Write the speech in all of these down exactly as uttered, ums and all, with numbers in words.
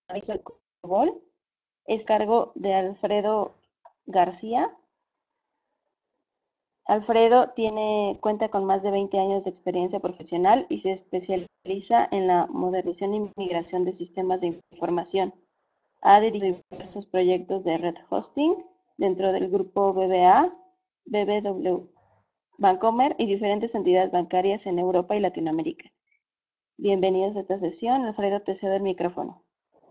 Visual Cobol es cargo de Alfredo García. Alfredo tiene, cuenta con más de veinte años de experiencia profesional y se especializa en la modernización y migración de sistemas de información. Ha dirigido diversos proyectos de red hosting dentro del grupo B B A, B B W, Bancomer y diferentes entidades bancarias en Europa y Latinoamérica. Bienvenidos a esta sesión. Alfredo, te cedo el micrófono.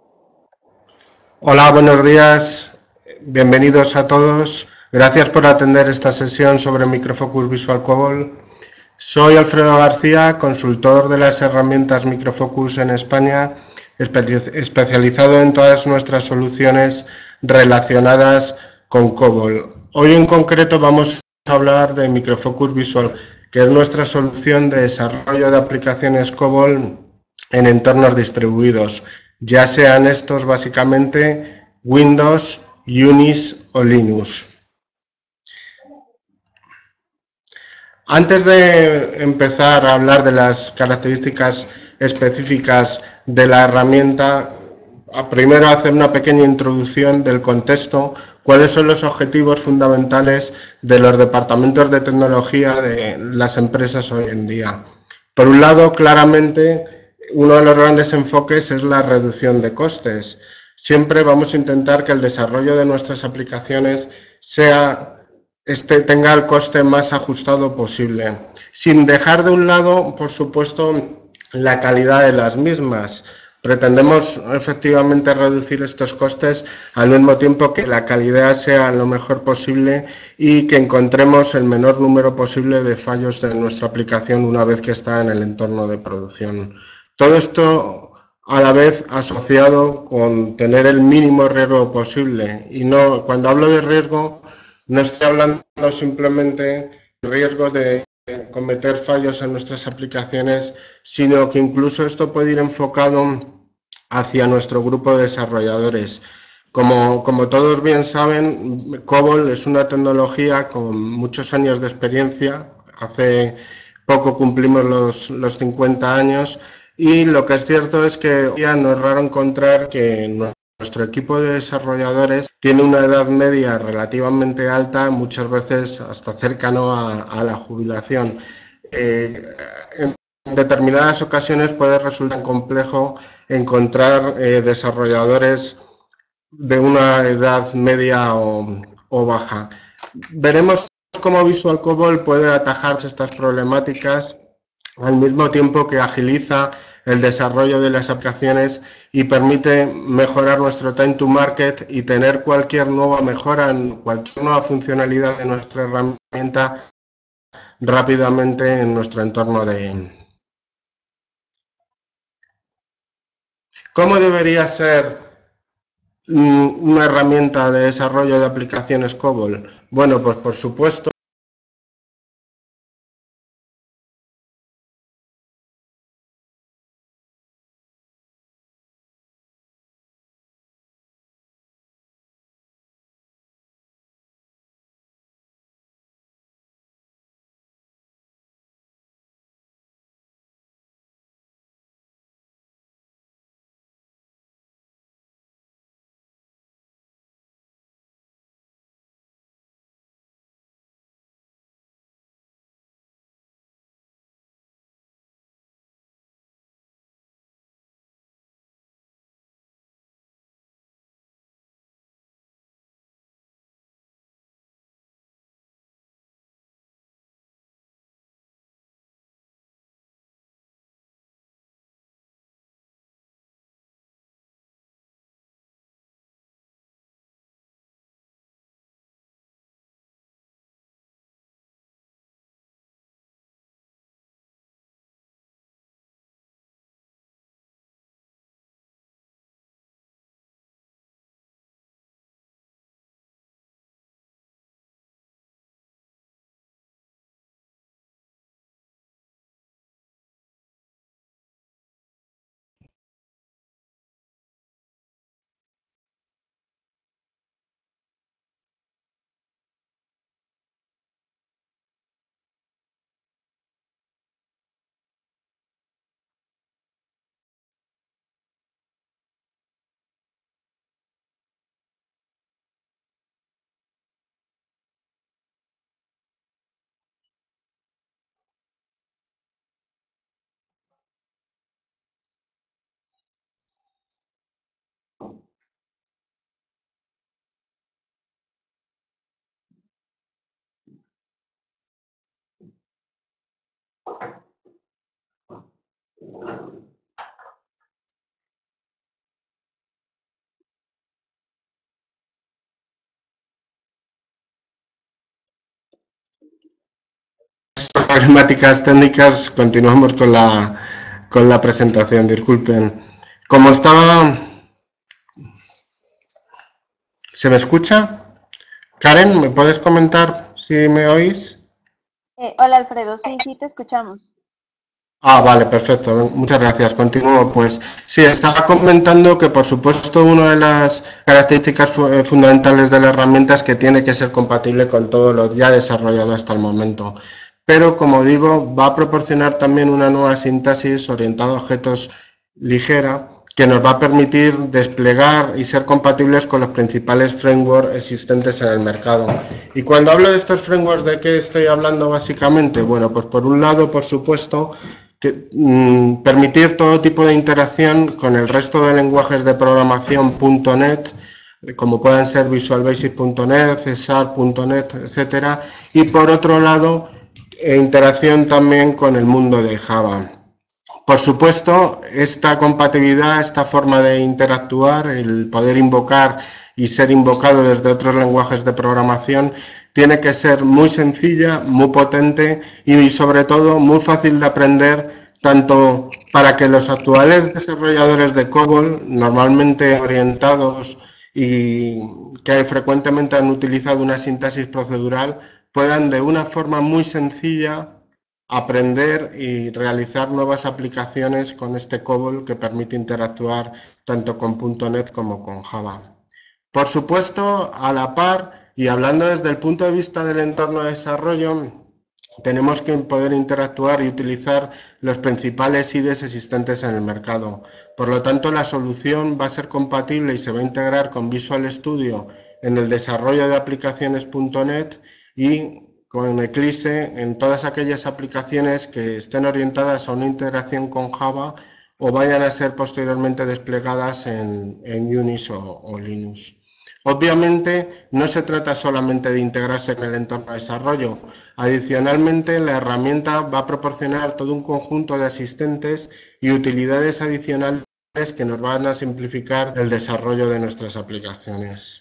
Hola, buenos días. Bienvenidos a todos. Gracias por atender esta sesión sobre Microfocus Visual Cobol. Soy Alfredo García, consultor de las herramientas Microfocus en España, especializado en todas nuestras soluciones relacionadas con Cobol. Hoy en concreto vamos a hablar de Microfocus Visual, que es nuestra solución de desarrollo de aplicaciones Cobol en entornos distribuidos, ya sean estos básicamente Windows, Unix o Linux. Antes de empezar a hablar de las características específicas de la herramienta, primero hacer una pequeña introducción del contexto, cuáles son los objetivos fundamentales de los departamentos de tecnología de las empresas hoy en día. Por un lado, claramente, uno de los grandes enfoques es la reducción de costes. Siempre vamos a intentar que el desarrollo de nuestras aplicaciones sea este tenga el coste más ajustado posible, sin dejar de un lado, por supuesto, la calidad de las mismas. Pretendemos efectivamente reducir estos costes al mismo tiempo que la calidad sea lo mejor posible y que encontremos el menor número posible de fallos de nuestra aplicación una vez que está en el entorno de producción. Todo esto a la vez asociado con tener el mínimo riesgo posible. Y no, cuando hablo de riesgo, no estoy hablando simplemente de riesgo de cometer fallos en nuestras aplicaciones, sino que incluso esto puede ir enfocado hacia nuestro grupo de desarrolladores. Como, como todos bien saben, Cobol es una tecnología con muchos años de experiencia. Hace poco cumplimos los, los cincuenta años y lo que es cierto es que hoy no es raro encontrar que nuestro equipo de desarrolladores tiene una edad media relativamente alta, muchas veces hasta cercano a, a la jubilación. Eh, en determinadas ocasiones puede resultar complejo encontrar eh, desarrolladores de una edad media o, o baja. Veremos cómo Visual Cobol puede atajar estas problemáticas al mismo tiempo que agiliza el desarrollo de las aplicaciones y permite mejorar nuestro time to market y tener cualquier nueva mejora en cualquier nueva funcionalidad de nuestra herramienta rápidamente en nuestro entorno de... ¿Cómo debería ser una herramienta de desarrollo de aplicaciones Cobol? Bueno, pues por supuesto problemáticas técnicas, continuamos con la, con la presentación, disculpen. Como estaba... ¿Se me escucha? Karen, ¿me puedes comentar si me oís? Eh, hola Alfredo, sí, sí, te escuchamos. Ah, vale, perfecto. Muchas gracias. Continúo. Pues sí, estaba comentando que, por supuesto, una de las características fu eh, fundamentales de la herramienta es que tiene que ser compatible con todo lo ya desarrollado hasta el momento. Pero, como digo, va a proporcionar también una nueva sintaxis orientada a objetos ligera que nos va a permitir desplegar y ser compatibles con los principales frameworks existentes en el mercado. Y cuando hablo de estos frameworks, ¿de qué estoy hablando básicamente? Bueno, pues por un lado, por supuesto, que, mmm, permitir todo tipo de interacción con el resto de lenguajes de programación punto net, como pueden ser Visual Basic punto net, C Sharp punto net, etcétera. Y por otro lado, interacción también con el mundo de Java. Por supuesto, esta compatibilidad, esta forma de interactuar, el poder invocar y ser invocado desde otros lenguajes de programación, tiene que ser muy sencilla, muy potente y, sobre todo, muy fácil de aprender, tanto para que los actuales desarrolladores de COBOL, normalmente orientados y que frecuentemente han utilizado una sintaxis procedural, puedan de una forma muy sencilla aprender y realizar nuevas aplicaciones con este COBOL que permite interactuar tanto con punto net como con Java. Por supuesto, a la par, y hablando desde el punto de vista del entorno de desarrollo, tenemos que poder interactuar y utilizar los principales I D Es existentes en el mercado. Por lo tanto, la solución va a ser compatible y se va a integrar con Visual Studio en el desarrollo de aplicaciones punto net y con Eclipse en todas aquellas aplicaciones que estén orientadas a una integración con Java o vayan a ser posteriormente desplegadas en, en Unix o, o Linux. Obviamente, no se trata solamente de integrarse en el entorno de desarrollo. Adicionalmente, la herramienta va a proporcionar todo un conjunto de asistentes y utilidades adicionales que nos van a simplificar el desarrollo de nuestras aplicaciones.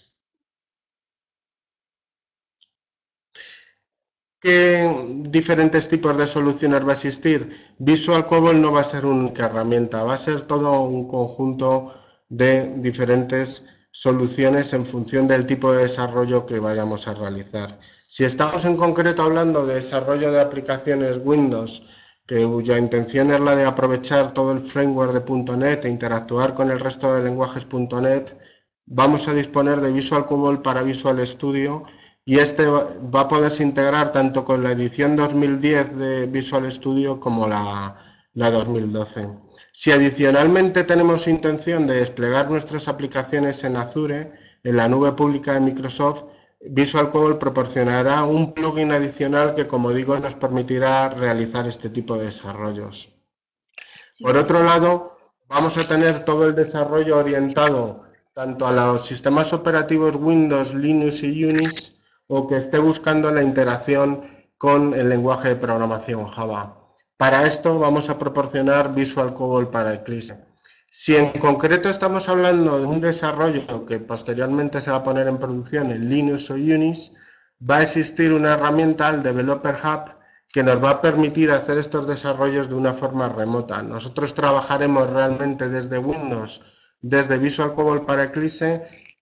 ¿Qué diferentes tipos de soluciones va a existir? Visual COBOL no va a ser una única herramienta, va a ser todo un conjunto de diferentes soluciones en función del tipo de desarrollo que vayamos a realizar. Si estamos en concreto hablando de desarrollo de aplicaciones Windows, cuya intención es la de aprovechar todo el framework de punto net e interactuar con el resto de lenguajes punto net, vamos a disponer de Visual COBOL para Visual Studio. Y este va a poderse integrar tanto con la edición dos mil diez de Visual Studio como la, la dos mil doce. Si adicionalmente tenemos intención de desplegar nuestras aplicaciones en Azure, en la nube pública de Microsoft, Visual COBOL proporcionará un plugin adicional que, como digo, nos permitirá realizar este tipo de desarrollos. Por otro lado, vamos a tener todo el desarrollo orientado tanto a los sistemas operativos Windows, Linux y Unix, o que esté buscando la interacción con el lenguaje de programación Java. Para esto vamos a proporcionar Visual COBOL para Eclipse. Si en concreto estamos hablando de un desarrollo que posteriormente se va a poner en producción en Linux o Unix, va a existir una herramienta, el Developer Hub, que nos va a permitir hacer estos desarrollos de una forma remota. Nosotros trabajaremos realmente desde Windows, desde Visual COBOL para Eclipse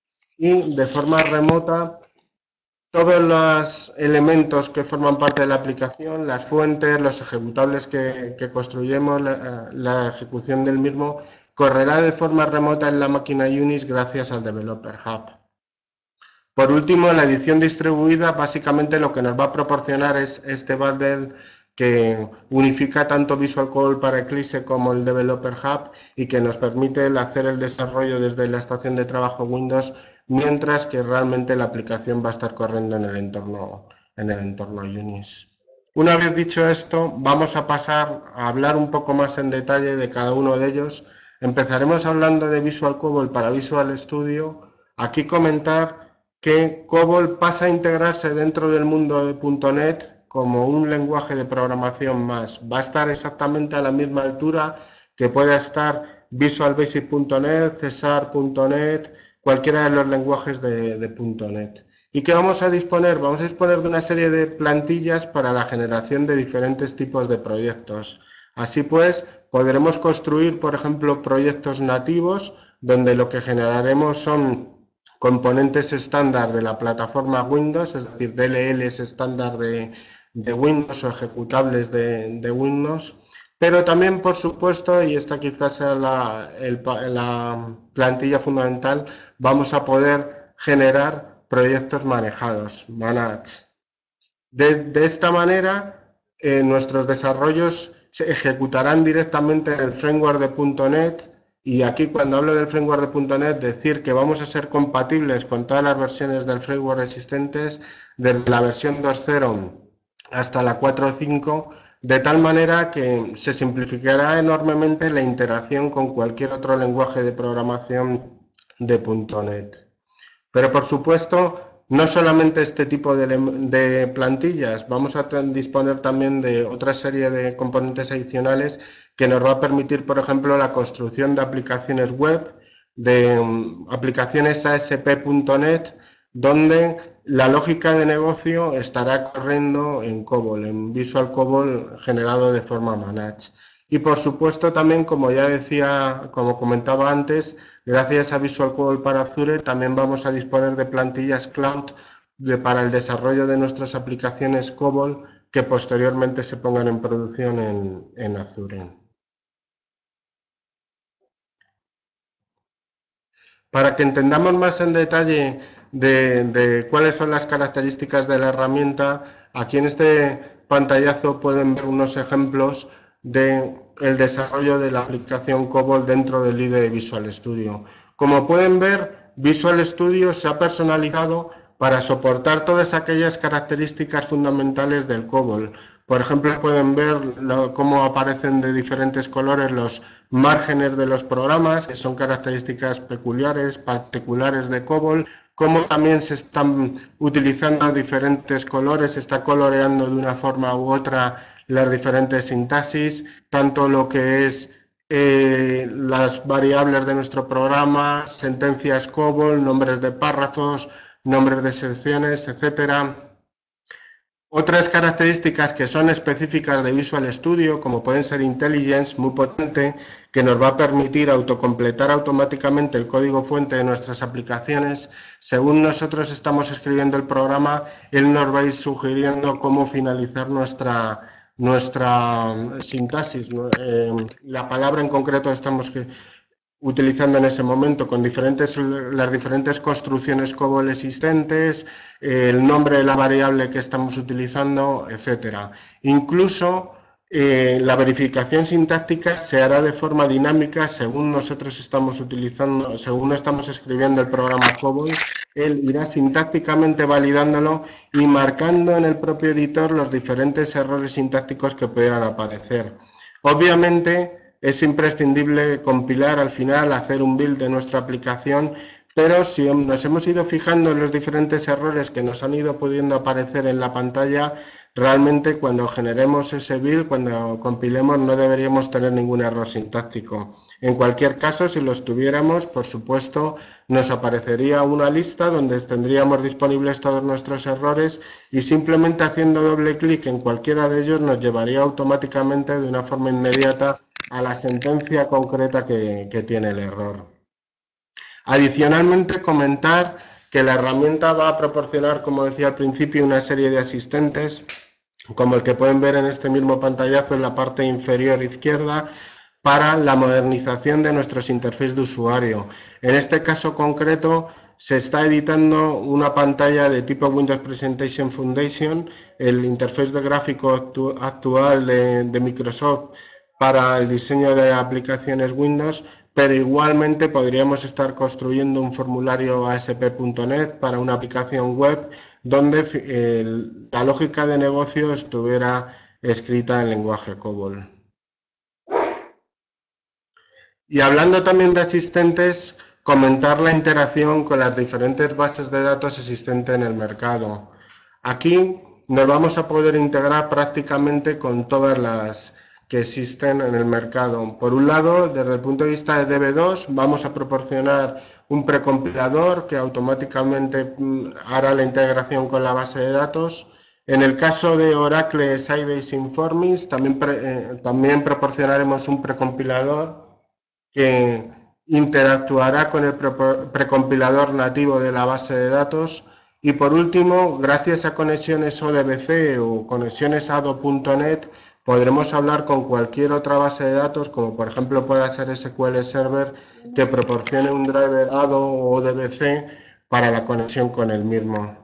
y de forma remota todos los elementos que forman parte de la aplicación, las fuentes, los ejecutables que, que construyemos, la, la ejecución del mismo, correrá de forma remota en la máquina Unix gracias al Developer Hub. Por último, la edición distribuida básicamente lo que nos va a proporcionar es este bundle que unifica tanto Visual COBOL para Eclipse como el Developer Hub y que nos permite hacer el desarrollo desde la estación de trabajo Windows, mientras que realmente la aplicación va a estar corriendo en el entorno, en el entorno Unix. Una vez dicho esto, vamos a pasar a hablar un poco más en detalle de cada uno de ellos. Empezaremos hablando de Visual COBOL para Visual Studio. Aquí comentar que COBOL pasa a integrarse dentro del mundo de punto net como un lenguaje de programación más. Va a estar exactamente a la misma altura que pueda estar Visual Basic punto net, C Sharp punto net, cualquiera de los lenguajes de, de punto net. ¿Y qué vamos a disponer? Vamos a disponer de una serie de plantillas para la generación de diferentes tipos de proyectos. Así pues, podremos construir, por ejemplo, proyectos nativos, donde lo que generaremos son componentes estándar de la plataforma Windows, es decir, D L Ls estándar de, de Windows o ejecutables de, de Windows, pero también, por supuesto, y esta quizás sea la, el, la plantilla fundamental, vamos a poder generar proyectos manejados, managed. De, de esta manera, eh, nuestros desarrollos se ejecutarán directamente en el framework de punto net, y aquí cuando hablo del framework de punto net, decir que vamos a ser compatibles con todas las versiones del framework existentes, desde la versión dos punto cero hasta la cuatro punto cinco, de tal manera que se simplificará enormemente la interacción con cualquier otro lenguaje de programación de punto net. Pero por supuesto, no solamente este tipo de, de plantillas, vamos a disponer también de otra serie de componentes adicionales que nos va a permitir, por ejemplo, la construcción de aplicaciones web, de um, aplicaciones A S P punto net, donde la lógica de negocio estará corriendo en COBOL, en Visual COBOL generado de forma managed. Y por supuesto también, como ya decía, como comentaba antes, gracias a Visual COBOL para Azure también vamos a disponer de plantillas cloud de, para el desarrollo de nuestras aplicaciones COBOL que posteriormente se pongan en producción en, en Azure. Para que entendamos más en detalle de, de cuáles son las características de la herramienta, aquí en este pantallazo pueden ver unos ejemplos de el desarrollo de la aplicación COBOL dentro del I D E Visual Studio. Como pueden ver, Visual Studio se ha personalizado para soportar todas aquellas características fundamentales del COBOL. Por ejemplo, pueden ver lo, cómo aparecen de diferentes colores los márgenes de los programas, que son características peculiares, particulares de COBOL, cómo también se están utilizando diferentes colores, se está coloreando de una forma u otra las diferentes sintaxis, tanto lo que es eh, las variables de nuestro programa, sentencias COBOL, nombres de párrafos, nombres de secciones, etcétera. Otras características que son específicas de Visual Studio, como pueden ser Intelligence, muy potente, que nos va a permitir autocompletar automáticamente el código fuente de nuestras aplicaciones. Según nosotros estamos escribiendo el programa, él nos va a ir sugiriendo cómo finalizar nuestra, nuestra sintaxis. Eh, la palabra en concreto estamos que utilizando en ese momento con diferentes, las diferentes construcciones COBOL existentes, eh, el nombre de la variable que estamos utilizando, etcétera. Incluso eh, la verificación sintáctica se hará de forma dinámica según nosotros estamos utilizando, según estamos escribiendo el programa COBOL, él irá sintácticamente validándolo y marcando en el propio editor los diferentes errores sintácticos que pudieran aparecer. Obviamente, es imprescindible compilar al final, hacer un build de nuestra aplicación, pero si nos hemos ido fijando en los diferentes errores que nos han ido pudiendo aparecer en la pantalla, realmente cuando generemos ese build, cuando compilemos, no deberíamos tener ningún error sintáctico. En cualquier caso, si los tuviéramos, por supuesto, nos aparecería una lista donde tendríamos disponibles todos nuestros errores y simplemente haciendo doble clic en cualquiera de ellos nos llevaría automáticamente de una forma inmediata a la sentencia concreta que, que tiene el error. Adicionalmente, comentar que la herramienta va a proporcionar, como decía al principio, una serie de asistentes, como el que pueden ver en este mismo pantallazo en la parte inferior izquierda, para la modernización de nuestros interfaces de usuario. En este caso concreto, se está editando una pantalla de tipo Windows Presentation Foundation, el interface de gráfico actu actual de, de Microsoft para el diseño de aplicaciones Windows, pero igualmente podríamos estar construyendo un formulario A S P punto net para una aplicación web donde eh, la lógica de negocio estuviera escrita en lenguaje COBOL. Y hablando también de asistentes, comentar la interacción con las diferentes bases de datos existentes en el mercado. Aquí nos vamos a poder integrar prácticamente con todas las que existen en el mercado. Por un lado, desde el punto de vista de D B dos, vamos a proporcionar un precompilador que automáticamente hará la integración con la base de datos. En el caso de Oracle Sybase Informix también, eh, también proporcionaremos un precompilador que interactuará con el precompilador nativo de la base de datos. Y por último, gracias a conexiones O D B C o conexiones A D O punto net, podremos hablar con cualquier otra base de datos, como por ejemplo pueda ser S Q L Server, que proporcione un driver A D O o O D B C para la conexión con el mismo.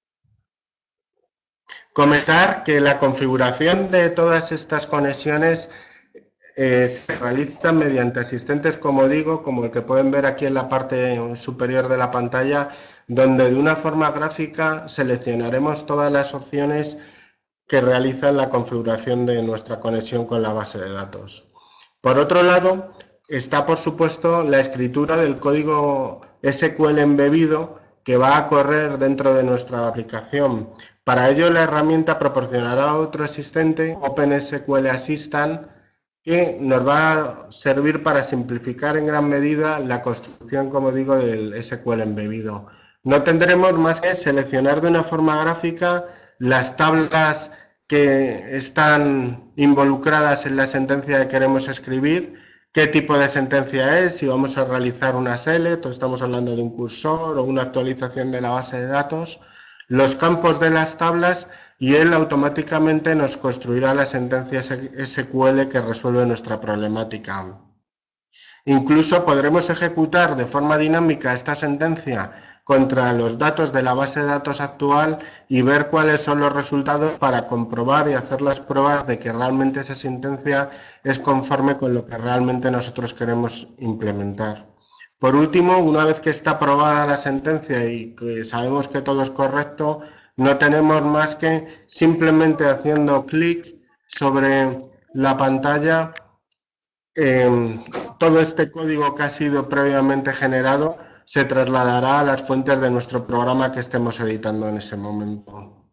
Comentar que la configuración de todas estas conexiones eh, se realiza mediante asistentes, como digo, como el que pueden ver aquí en la parte superior de la pantalla, donde de una forma gráfica seleccionaremos todas las opciones que realizan la configuración de nuestra conexión con la base de datos. Por otro lado, está por supuesto la escritura del código S Q L embebido que va a correr dentro de nuestra aplicación. Para ello, la herramienta proporcionará otro asistente, OpenSQL Assistant, que nos va a servir para simplificar en gran medida la construcción, como digo, del S Q L embebido. No tendremos más que seleccionar de una forma gráfica las tablas que están involucradas en la sentencia que queremos escribir, qué tipo de sentencia es, si vamos a realizar una select o estamos hablando de un cursor o una actualización de la base de datos, los campos de las tablas, y él automáticamente nos construirá la sentencia S Q L que resuelve nuestra problemática. Incluso podremos ejecutar de forma dinámica esta sentencia contra los datos de la base de datos actual y ver cuáles son los resultados para comprobar y hacer las pruebas de que realmente esa sentencia es conforme con lo que realmente nosotros queremos implementar. Por último, una vez que está aprobada la sentencia y que sabemos que todo es correcto, no tenemos más que simplemente haciendo clic sobre la pantalla, eh, todo este código que ha sido previamente generado se trasladará a las fuentes de nuestro programa que estemos editando en ese momento.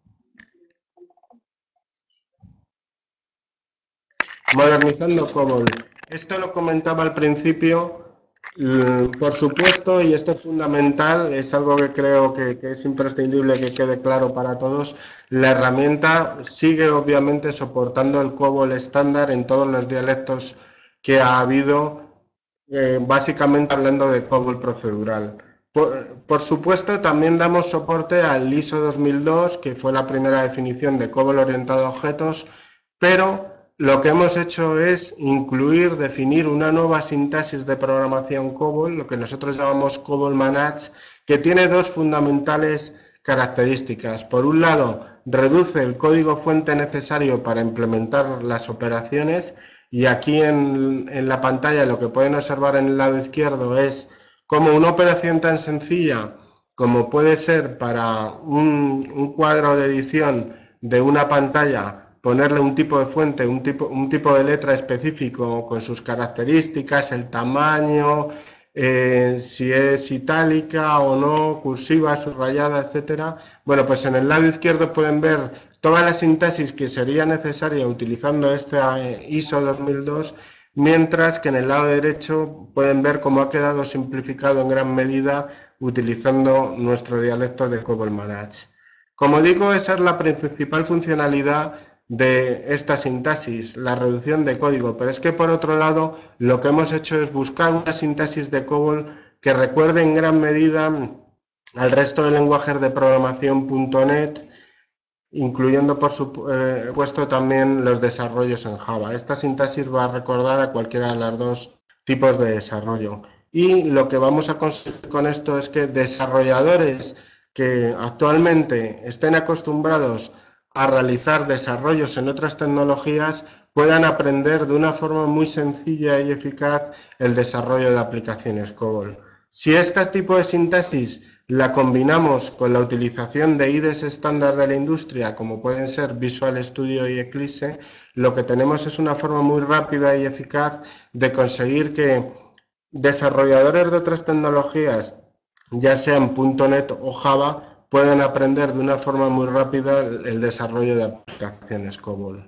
Modernizando COBOL. Esto lo comentaba al principio. Por supuesto, y esto es fundamental, es algo que creo que, que es imprescindible que quede claro para todos, la herramienta sigue obviamente soportando el COBOL estándar en todos los dialectos que ha habido, eh, básicamente hablando de COBOL procedural. Por, por supuesto, también damos soporte al ISO dos mil dos, que fue la primera definición de COBOL orientado a objetos, pero lo que hemos hecho es incluir, definir una nueva sintaxis de programación COBOL, lo que nosotros llamamos COBOL Manage, que tiene dos fundamentales características. Por un lado, reduce el código fuente necesario para implementar las operaciones, y aquí en, en la pantalla lo que pueden observar en el lado izquierdo es cómo una operación tan sencilla como puede ser para un, un cuadro de edición de una pantalla, ponerle un tipo de fuente, un tipo, un tipo de letra específico con sus características, el tamaño, eh, si es itálica o no, cursiva, subrayada, etcétera. Bueno, pues en el lado izquierdo pueden ver toda la sintaxis que sería necesaria utilizando este ISO dos mil dos, mientras que en el lado derecho pueden ver cómo ha quedado simplificado en gran medida utilizando nuestro dialecto de COBOL Manage. Como digo, esa es la principal funcionalidad de esta sintaxis, la reducción de código, pero es que por otro lado lo que hemos hecho es buscar una sintaxis de COBOL que recuerde en gran medida al resto de lenguajes de programación punto net, incluyendo por supuesto también los desarrollos en Java. Esta sintaxis va a recordar a cualquiera de los dos tipos de desarrollo. Y lo que vamos a conseguir con esto es que desarrolladores que actualmente estén acostumbrados a realizar desarrollos en otras tecnologías puedan aprender de una forma muy sencilla y eficaz el desarrollo de aplicaciones COBOL. Si este tipo de sintaxis la combinamos con la utilización de I D Es estándar de la industria, como pueden ser Visual Studio y Eclipse, lo que tenemos es una forma muy rápida y eficaz de conseguir que desarrolladores de otras tecnologías, ya sean punto net o Java, pueden aprender de una forma muy rápida el desarrollo de aplicaciones COBOL.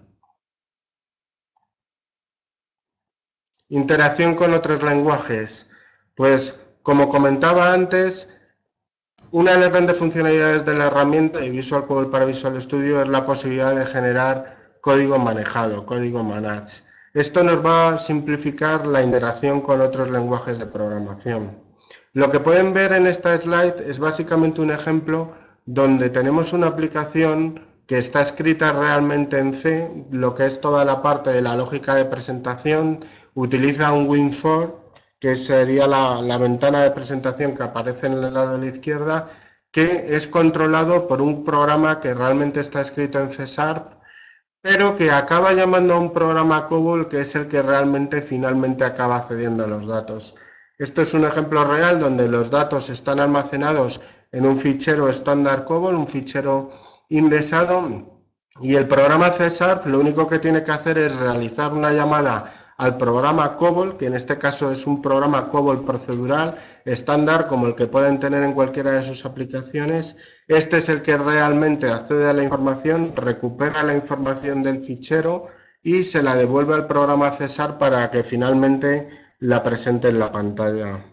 Interacción con otros lenguajes. Pues Como comentaba antes, una de las grandes funcionalidades de la herramienta de Visual Cobol para Visual Studio es la posibilidad de generar código manejado, código managed. Esto nos va a simplificar la interacción con otros lenguajes de programación. Lo que pueden ver en esta slide es básicamente un ejemplo donde tenemos una aplicación que está escrita realmente en C, lo que es toda la parte de la lógica de presentación, utiliza un Win cuatro, que sería la, la ventana de presentación que aparece en el lado de la izquierda, que es controlado por un programa que realmente está escrito en C Sharp, pero que acaba llamando a un programa COBOL que es el que realmente finalmente acaba accediendo a los datos. Esto es un ejemplo real donde los datos están almacenados en un fichero estándar COBOL, un fichero indexado, y el programa C Sharp lo único que tiene que hacer es realizar una llamada al programa COBOL, que en este caso es un programa COBOL procedural estándar como el que pueden tener en cualquiera de sus aplicaciones. Este es el que realmente accede a la información, recupera la información del fichero y se la devuelve al programa C Sharp para que finalmente la presente en la pantalla.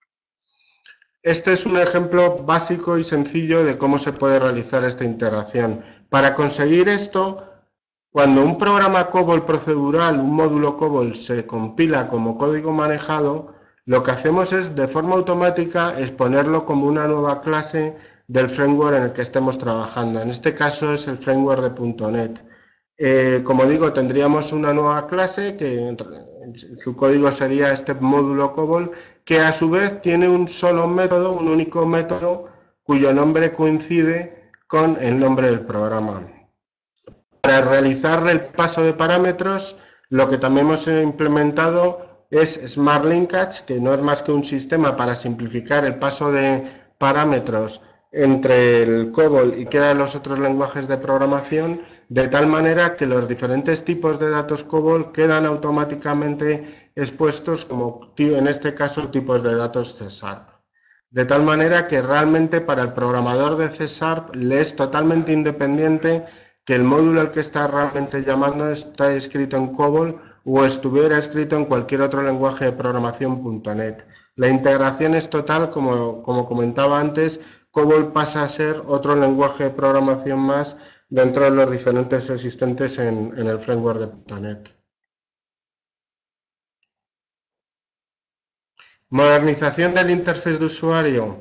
Este es un ejemplo básico y sencillo de cómo se puede realizar esta integración. Para conseguir esto, cuando un programa COBOL procedural, un módulo COBOL, se compila como código manejado, lo que hacemos es, de forma automática, exponerlo como una nueva clase del framework en el que estemos trabajando. En este caso es el framework de punto net. Eh, como digo, tendríamos una nueva clase que su código sería este módulo COBOL, que a su vez tiene un solo método, un único método, cuyo nombre coincide con el nombre del programa. Para realizar el paso de parámetros, lo que también hemos implementado es Smart Linkage, que no es más que un sistema para simplificar el paso de parámetros entre el COBOL y cualquiera de los otros lenguajes de programación, de tal manera que los diferentes tipos de datos COBOL quedan automáticamente expuestos como, en este caso, tipos de datos C Sharp. De tal manera que realmente para el programador de C Sharp le es totalmente independiente que el módulo al que está realmente llamando está escrito en COBOL o estuviera escrito en cualquier otro lenguaje de programación punto net. La integración es total, como, como comentaba antes, COBOL pasa a ser otro lenguaje de programación más dentro de los diferentes existentes en, en el framework de punto net. Modernización del interfaz de usuario.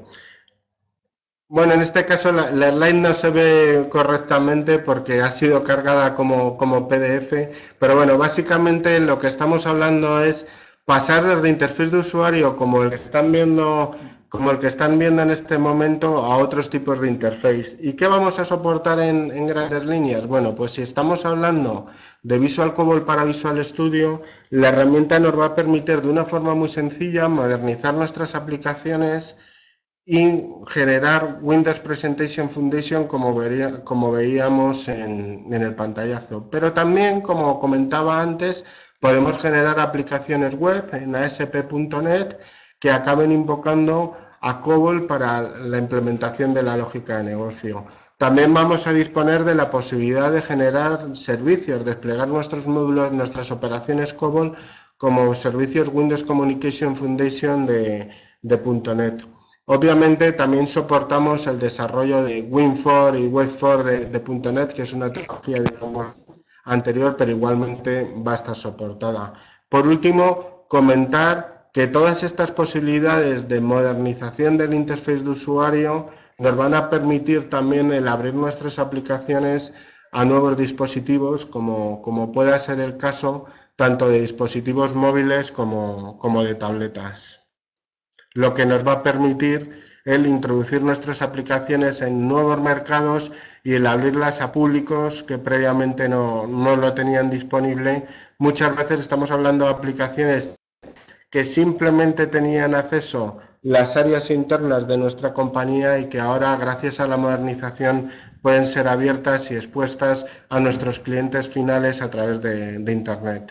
Bueno, en este caso la, la slide no se ve correctamente porque ha sido cargada como, como P D F, pero bueno, básicamente lo que estamos hablando es pasar desde interfaz de usuario como el que están viendo, como el que están viendo en este momento a otros tipos de interface. ¿Y qué vamos a soportar en, en grandes líneas? Bueno, pues si estamos hablando de Visual Cobol para Visual Studio, la herramienta nos va a permitir de una forma muy sencilla modernizar nuestras aplicaciones y generar Windows Presentation Foundation como, vería, como veíamos en, en el pantallazo. Pero también, como comentaba antes, podemos generar aplicaciones web en A S P punto net que acaben invocando a COBOL para la implementación de la lógica de negocio. También vamos a disponer de la posibilidad de generar servicios, desplegar nuestros módulos, nuestras operaciones COBOL como servicios Windows Communication Foundation de, de punto net. Obviamente también soportamos el desarrollo de Win cuatro y Web cuatro de, de punto net, que es una tecnología digamos, anterior, pero igualmente va a estar soportada. Por último, comentar que todas estas posibilidades de modernización del interfaz de usuario nos van a permitir también el abrir nuestras aplicaciones a nuevos dispositivos, como, como pueda ser el caso tanto de dispositivos móviles como, como de tabletas, lo que nos va a permitir el introducir nuestras aplicaciones en nuevos mercados y el abrirlas a públicos que previamente no, no lo tenían disponible. Muchas veces estamos hablando de aplicaciones que simplemente tenían acceso las áreas internas de nuestra compañía y que ahora, gracias a la modernización, pueden ser abiertas y expuestas a nuestros clientes finales a través de, de Internet.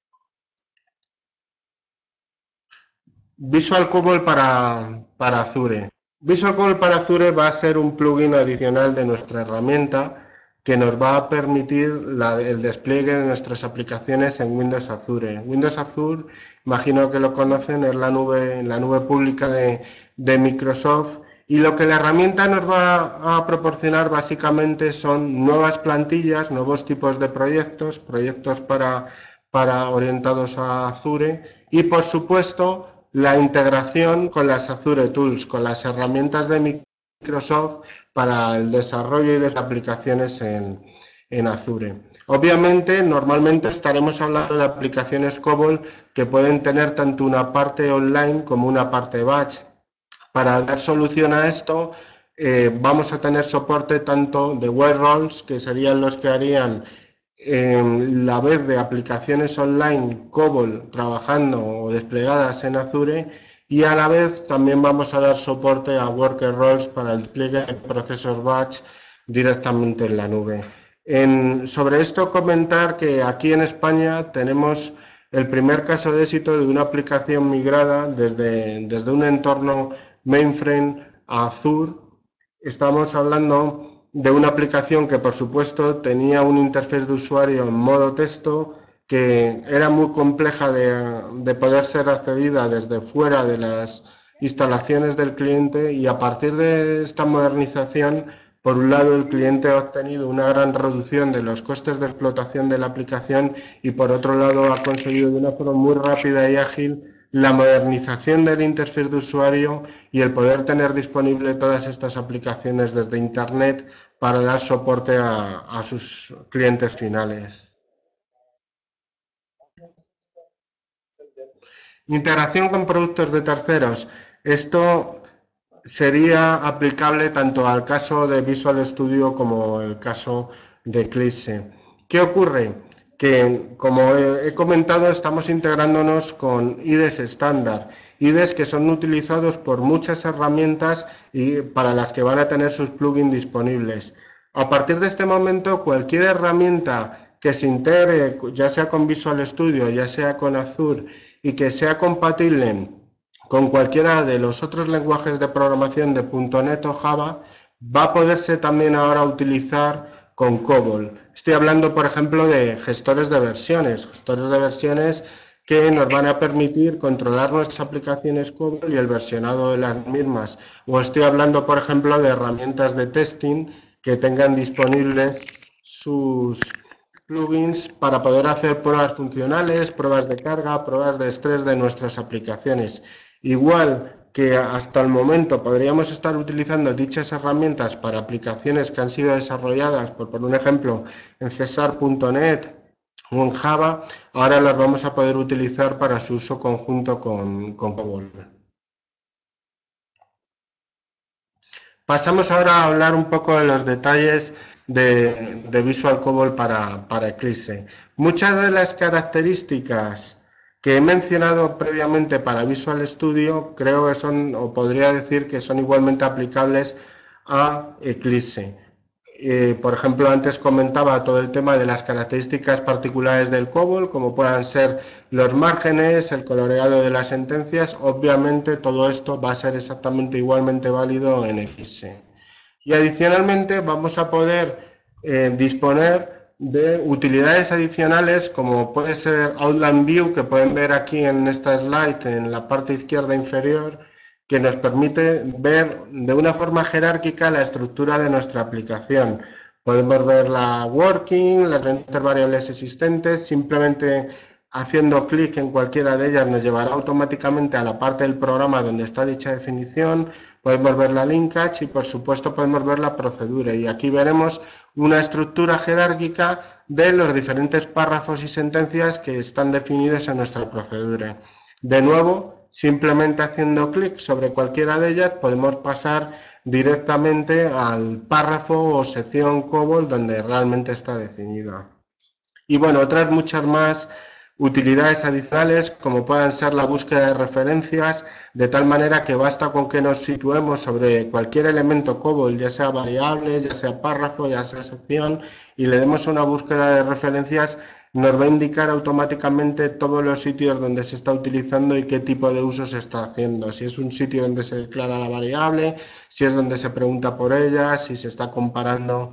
Visual Cobol para, para Azure. Visual Cobol para Azure va a ser un plugin adicional de nuestra herramienta que nos va a permitir la, el despliegue de nuestras aplicaciones en Windows Azure. Windows Azure, imagino que lo conocen, es la nube, la nube pública de, de Microsoft, y lo que la herramienta nos va a proporcionar básicamente son nuevas plantillas, nuevos tipos de proyectos, proyectos para, para orientados a Azure, y por supuesto la integración con las Azure Tools, con las herramientas de Microsoft Microsoft para el desarrollo de aplicaciones en, en Azure. Obviamente, normalmente estaremos hablando de aplicaciones COBOL que pueden tener tanto una parte online como una parte batch. Para dar solución a esto, eh, vamos a tener soporte tanto de web roles, que serían los que harían eh, la vez de aplicaciones online COBOL trabajando o desplegadas en Azure, y a la vez también vamos a dar soporte a worker roles para el despliegue de procesos batch directamente en la nube. En, sobre esto comentar que aquí en España tenemos el primer caso de éxito de una aplicación migrada desde, desde un entorno mainframe a Azure. Estamos hablando de una aplicación que por supuesto tenía un interfaz de usuario en modo texto, que era muy compleja de, de poder ser accedida desde fuera de las instalaciones del cliente, y a partir de esta modernización, por un lado el cliente ha obtenido una gran reducción de los costes de explotación de la aplicación, y por otro lado ha conseguido de una forma muy rápida y ágil la modernización del interfaz de usuario y el poder tener disponible todas estas aplicaciones desde Internet para dar soporte a, a sus clientes finales. Integración con productos de terceros. Esto sería aplicable tanto al caso de Visual Studio como el caso de Eclipse. ¿Qué ocurre? Que, como he comentado, estamos integrándonos con I D E S estándar, I D E S que son utilizados por muchas herramientas y para las que van a tener sus plugins disponibles. A partir de este momento, cualquier herramienta que se integre, ya sea con Visual Studio, ya sea con Azure, y que sea compatible con cualquiera de los otros lenguajes de programación de punto net o Java, va a poderse también ahora utilizar con COBOL. Estoy hablando, por ejemplo, de gestores de versiones, gestores de versiones que nos van a permitir controlar nuestras aplicaciones COBOL y el versionado de las mismas. O estoy hablando, por ejemplo, de herramientas de testing que tengan disponibles sus plugins para poder hacer pruebas funcionales, pruebas de carga, pruebas de estrés de nuestras aplicaciones. Igual que hasta el momento podríamos estar utilizando dichas herramientas para aplicaciones que han sido desarrolladas, por poner un ejemplo, en Cesar punto net o en Java, ahora las vamos a poder utilizar para su uso conjunto con, con COBOL. Pasamos ahora a hablar un poco de los detalles de, de Visual COBOL para, para Eclipse. Muchas de las características que he mencionado previamente para Visual Studio creo que son, o podría decir que son igualmente aplicables a Eclipse. Eh, por ejemplo, antes comentaba todo el tema de las características particulares del COBOL, como puedan ser los márgenes, el coloreado de las sentencias. Obviamente todo esto va a ser exactamente igualmente válido en Eclipse. Y adicionalmente vamos a poder eh, disponer de utilidades adicionales, como puede ser Outline View, que pueden ver aquí en esta slide en la parte izquierda inferior, que nos permite ver de una forma jerárquica la estructura de nuestra aplicación. Podemos ver la working, las diferentes variables existentes. Simplemente haciendo clic en cualquiera de ellas nos llevará automáticamente a la parte del programa donde está dicha definición. Podemos ver la linkage y, por supuesto, podemos ver la procedura. Y aquí veremos una estructura jerárquica de los diferentes párrafos y sentencias que están definidos en nuestra procedura. De nuevo, simplemente haciendo clic sobre cualquiera de ellas podemos pasar directamente al párrafo o sección COBOL donde realmente está definida. Y bueno, otras muchas más utilidades adicionales, como puedan ser la búsqueda de referencias, de tal manera que basta con que nos situemos sobre cualquier elemento COBOL, ya sea variable, ya sea párrafo, ya sea sección, y le demos una búsqueda de referencias, nos va a indicar automáticamente todos los sitios donde se está utilizando y qué tipo de uso se está haciendo. Si es un sitio donde se declara la variable, si es donde se pregunta por ella, si se está comparando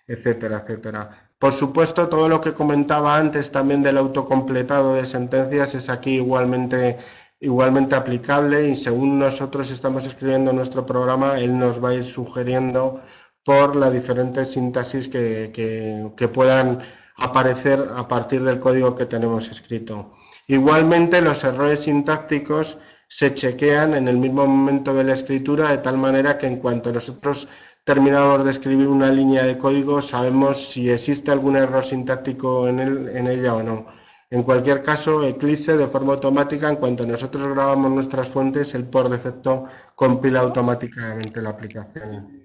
etcétera, etcétera. Por supuesto, todo lo que comentaba antes también del autocompletado de sentencias es aquí igualmente, igualmente aplicable, y según nosotros estamos escribiendo nuestro programa, él nos va a ir sugiriendo por las diferentes sintaxis que, que, que puedan aparecer a partir del código que tenemos escrito. Igualmente, los errores sintácticos se chequean en el mismo momento de la escritura, de tal manera que en cuanto nosotros terminamos de escribir una línea de código, sabemos si existe algún error sintáctico en, el, en ella o no. En cualquier caso, Eclipse, de forma automática, en cuanto nosotros grabamos nuestras fuentes, él por defecto compila automáticamente la aplicación.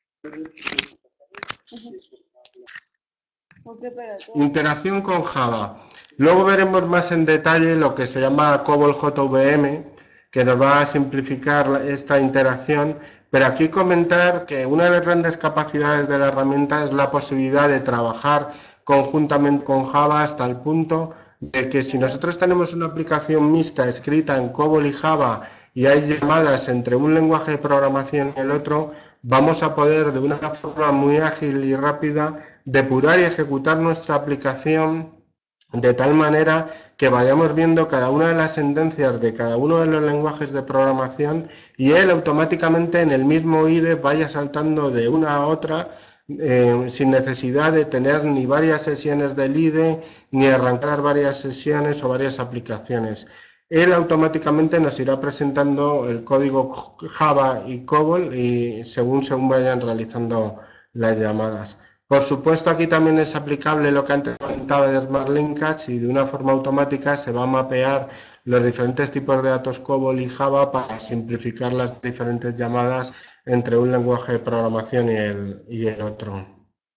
Interacción con Java. Luego veremos más en detalle lo que se llama COBOL J V M, que nos va a simplificar esta interacción, pero aquí comentar que una de las grandes capacidades de la herramienta es la posibilidad de trabajar conjuntamente con Java hasta el punto de que si nosotros tenemos una aplicación mixta escrita en COBOL y Java y hay llamadas entre un lenguaje de programación y el otro, vamos a poder de una forma muy ágil y rápida depurar y ejecutar nuestra aplicación de tal manera que vayamos viendo cada una de las sentencias de cada uno de los lenguajes de programación y él automáticamente en el mismo I D E vaya saltando de una a otra eh, sin necesidad de tener ni varias sesiones del I D E ni arrancar varias sesiones o varias aplicaciones. Él automáticamente nos irá presentando el código Java y COBOL y según, según vayan realizando las llamadas. Por supuesto, aquí también es aplicable lo que antes comentaba de Smart Linkage y de una forma automática se va a mapear los diferentes tipos de datos COBOL y Java para simplificar las diferentes llamadas entre un lenguaje de programación y el, y el otro.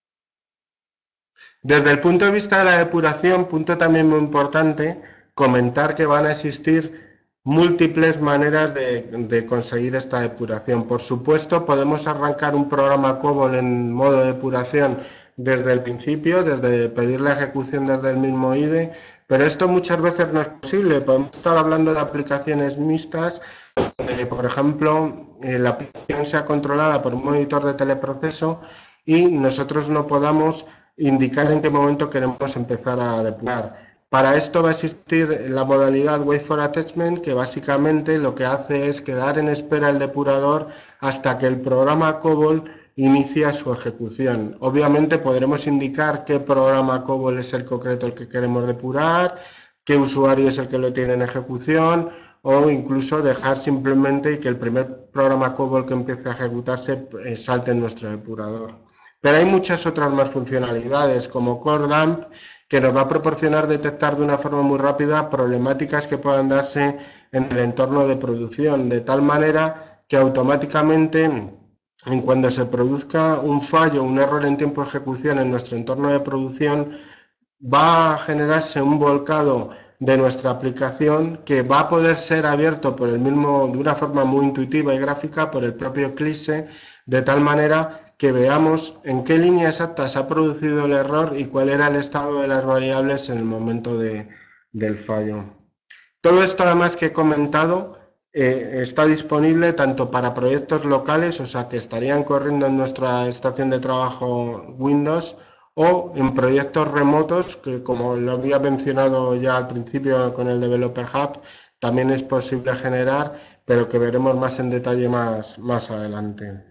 Desde el punto de vista de la depuración, punto también muy importante, comentar que van a existir múltiples maneras de, de conseguir esta depuración. Por supuesto, podemos arrancar un programa COBOL en modo depuración desde el principio, desde pedir la ejecución desde el mismo I D E, pero esto muchas veces no es posible. Podemos estar hablando de aplicaciones mixtas, donde, por ejemplo, eh, la aplicación sea controlada por un monitor de teleproceso y nosotros no podamos indicar en qué momento queremos empezar a depurar. Para esto va a existir la modalidad Wait for Attachment, que básicamente lo que hace es quedar en espera el depurador hasta que el programa COBOL inicia su ejecución. Obviamente podremos indicar qué programa COBOL es el concreto el que queremos depurar, qué usuario es el que lo tiene en ejecución, o incluso dejar simplemente que el primer programa COBOL que empiece a ejecutarse eh, salte en nuestro depurador. Pero hay muchas otras más funcionalidades, como Core Dump, que nos va a proporcionar detectar de una forma muy rápida problemáticas que puedan darse en el entorno de producción, de tal manera que automáticamente, en cuando se produzca un fallo, un error en tiempo de ejecución en nuestro entorno de producción, va a generarse un volcado de nuestra aplicación que va a poder ser abierto por el mismo, de una forma muy intuitiva y gráfica por el propio Eclipse, de tal manera que veamos en qué línea exacta se ha producido el error y cuál era el estado de las variables en el momento de, del fallo. Todo esto, además que he comentado, eh, está disponible tanto para proyectos locales, o sea que estarían corriendo en nuestra estación de trabajo Windows, o en proyectos remotos, que como lo había mencionado ya al principio con el Developer Hub, también es posible generar, pero que veremos más en detalle más, más adelante.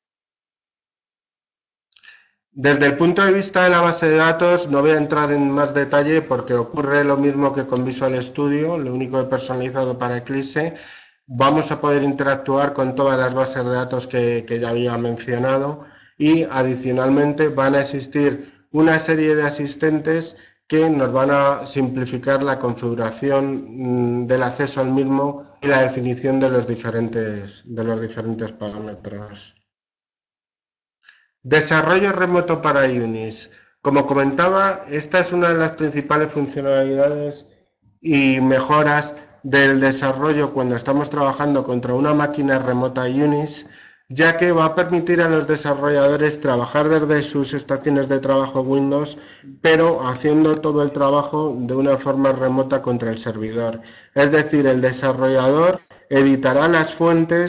Desde el punto de vista de la base de datos, no voy a entrar en más detalle porque ocurre lo mismo que con Visual Studio, lo único que personalizado para Eclipse. Vamos a poder interactuar con todas las bases de datos que, que ya había mencionado y adicionalmente van a existir una serie de asistentes que nos van a simplificar la configuración del acceso al mismo y la definición de los diferentes, de los diferentes parámetros. Desarrollo remoto para Unix. Como comentaba, esta es una de las principales funcionalidades y mejoras del desarrollo cuando estamos trabajando contra una máquina remota Unix, ya que va a permitir a los desarrolladores trabajar desde sus estaciones de trabajo Windows, pero haciendo todo el trabajo de una forma remota contra el servidor. Es decir, el desarrollador editará las fuentes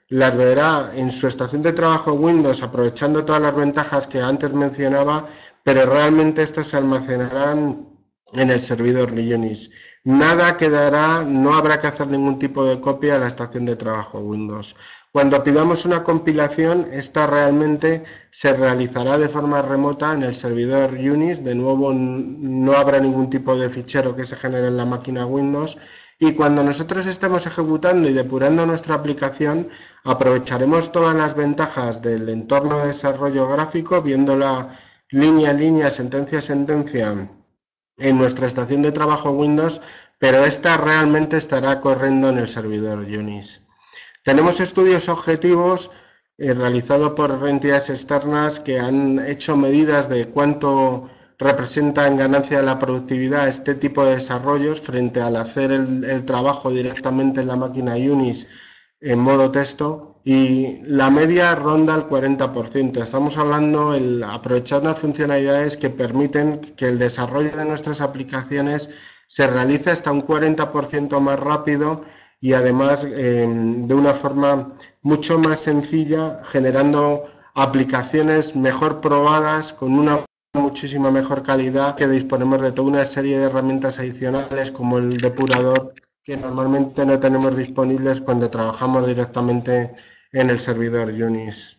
las verá en su estación de trabajo Windows aprovechando todas las ventajas que antes mencionaba, pero realmente estas se almacenarán en el servidor Unix. Nada quedará, no habrá que hacer ningún tipo de copia a la estación de trabajo Windows. Cuando pidamos una compilación, esta realmente se realizará de forma remota en el servidor Unix. De nuevo, no habrá ningún tipo de fichero que se genere en la máquina Windows. Y cuando nosotros estemos ejecutando y depurando nuestra aplicación, aprovecharemos todas las ventajas del entorno de desarrollo gráfico, viéndola línea a línea, sentencia a sentencia, en nuestra estación de trabajo Windows, pero esta realmente estará corriendo en el servidor Unix. Tenemos estudios objetivos eh, realizados por entidades externas que han hecho medidas de cuánto representa en ganancia de la productividad este tipo de desarrollos frente al hacer el, el trabajo directamente en la máquina Unix en modo texto, y la media ronda el cuarenta por ciento. Estamos hablando de aprovechar unas funcionalidades que permiten que el desarrollo de nuestras aplicaciones se realice hasta un cuarenta por ciento más rápido y además eh, de una forma mucho más sencilla, generando aplicaciones mejor probadas con una muchísima mejor calidad, que disponemos de toda una serie de herramientas adicionales como el depurador, que normalmente no tenemos disponibles cuando trabajamos directamente en el servidor Unix.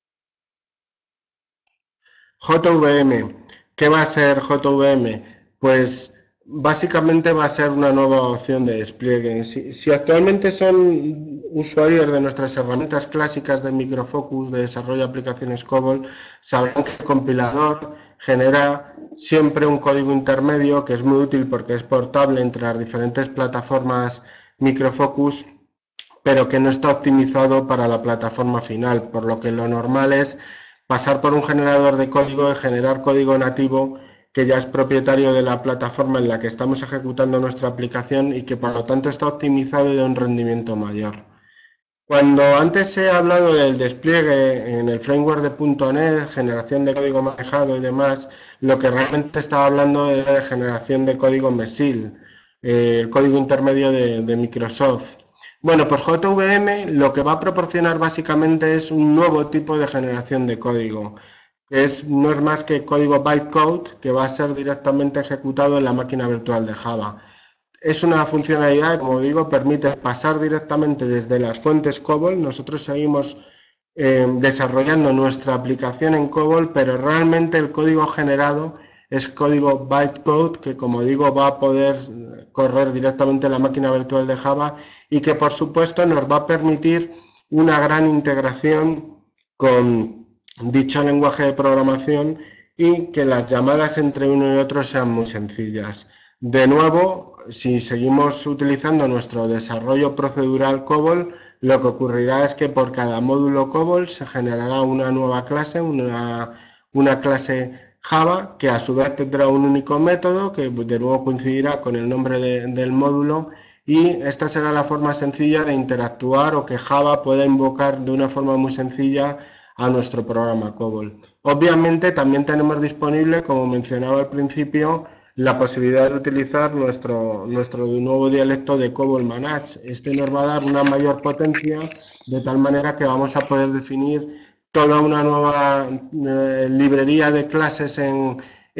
J V M. ¿Qué va a ser J V M? Pues básicamente va a ser una nueva opción de despliegue. Si, si actualmente son usuarios de nuestras herramientas clásicas de Microfocus, de desarrollo de aplicaciones COBOL, sabrán que el compilador genera siempre un código intermedio que es muy útil porque es portable entre las diferentes plataformas Microfocus, pero que no está optimizado para la plataforma final, por lo que lo normal es pasar por un generador de código y generar código nativo que ya es propietario de la plataforma en la que estamos ejecutando nuestra aplicación y que por lo tanto está optimizado y de un rendimiento mayor. Cuando antes he hablado del despliegue en el framework de punto net, generación de código manejado y demás, lo que realmente estaba hablando era de generación de código MESIL, eh, el código intermedio de, de Microsoft. Bueno, pues J V M lo que va a proporcionar básicamente es un nuevo tipo de generación de código, que es, no es más que código bytecode que va a ser directamente ejecutado en la máquina virtual de Java. Es una funcionalidad que, como digo, permite pasar directamente desde las fuentes COBOL. Nosotros seguimos eh, desarrollando nuestra aplicación en COBOL, pero realmente el código generado es código bytecode que, como digo, va a poder correr directamente en la máquina virtual de Java y que, por supuesto, nos va a permitir una gran integración con dicho lenguaje de programación y que las llamadas entre uno y otro sean muy sencillas. De nuevo, si seguimos utilizando nuestro desarrollo procedural COBOL, lo que ocurrirá es que por cada módulo COBOL se generará una nueva clase, una, una clase Java, que a su vez tendrá un único método que de nuevo coincidirá con el nombre de, del módulo, y esta será la forma sencilla de interactuar o que Java pueda invocar de una forma muy sencilla a nuestro programa COBOL. Obviamente también tenemos disponible, como mencionaba al principio, la posibilidad de utilizar nuestro, nuestro nuevo dialecto de COBOL Manage. Este nos va a dar una mayor potencia, de tal manera que vamos a poder definir toda una nueva eh, librería de clases en,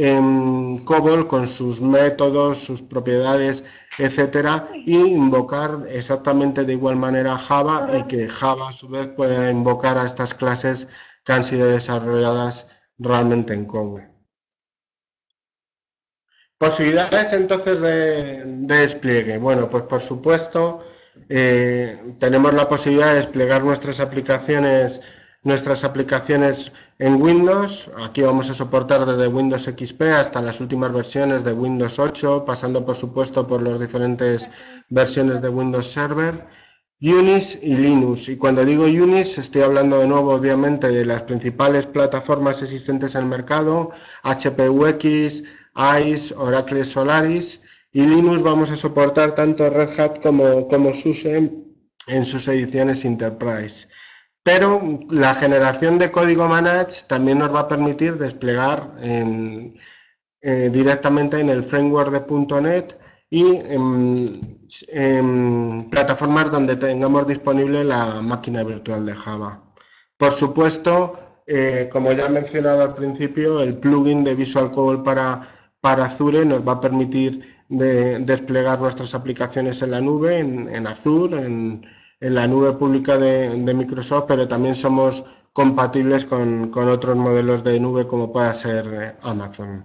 en COBOL con sus métodos, sus propiedades, etcétera, y invocar exactamente de igual manera Java y que Java a su vez pueda invocar a estas clases que han sido desarrolladas realmente en COBOL. Posibilidades entonces de, de despliegue. Bueno, pues por supuesto eh, tenemos la posibilidad de desplegar nuestras aplicaciones nuestras aplicaciones en Windows. Aquí vamos a soportar desde Windows X P hasta las últimas versiones de Windows ocho, pasando por supuesto por las diferentes versiones de Windows Server, Unix y Linux. Y cuando digo Unix estoy hablando de nuevo obviamente de las principales plataformas existentes en el mercado, H P U X, I C E, Oracle Solaris, y Linux vamos a soportar tanto Red Hat como, como SUSE en sus ediciones Enterprise. Pero la generación de código Manage también nos va a permitir desplegar en, eh, directamente en el framework de punto net y en, en plataformas donde tengamos disponible la máquina virtual de Java. Por supuesto, eh, como ya he mencionado al principio, el plugin de Visual Cobol para, para Azure nos va a permitir de, desplegar nuestras aplicaciones en la nube, en, en Azure, en, en la nube pública de, de Microsoft, pero también somos compatibles con, con otros modelos de nube como pueda ser Amazon.